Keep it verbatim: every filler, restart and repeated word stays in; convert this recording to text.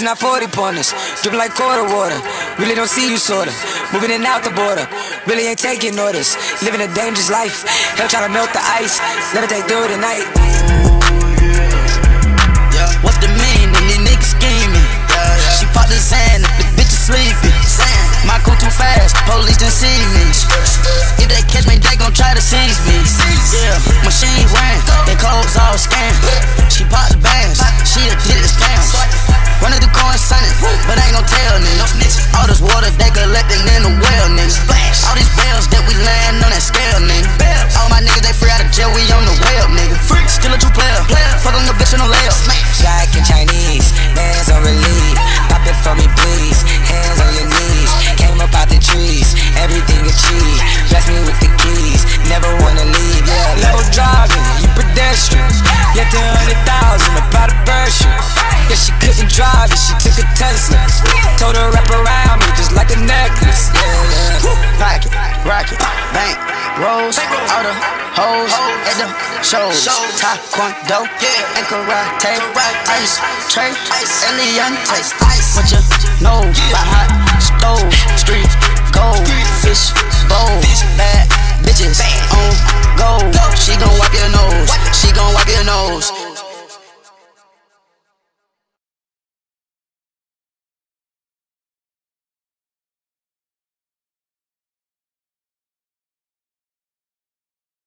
These not forty pointers, dripping like quarter water. Really don't see you sorta, moving in and out the border. Really ain't taking orders, living a dangerous life. Hell trying to melt the ice, let it take through the night. Yeah. What's the meaning? These niggas scheming. Yeah, yeah. She popped the sand, the bitch is sleeping. My cool too fast, police done see me. If they catch me, they gon' try to seize me. Yeah, machine ran, they clothes all scanned. She popped the bands, she a did the scam. Running through corn sunny, but I ain't gon' tell niggas. All this water they collecting in the well, niggas. All these bells that we land on that scale, nigga. All my niggas they free out of jail, we on the web, nigga. Still a true player, fuck on your bitch on the layup. Black and Chinese, man's on relief. Pop it for me, please. Hands on your knees. Came up out the trees, everything achieved. Bless me with the keys, never wanna leave. Yeah, low driving, you pedestrian. Get to a hundred thousand, about to burst you. Yeah, she couldn't drive it, she took a Tesla. Told her wrap around me just like a necklace. Yeah, yeah. Pocket, rocket, bank, rolls, all the hoes at the shows. Taekwondo and karate, ice, tray, Eliante. What you know about hot stove, street, gold, fish,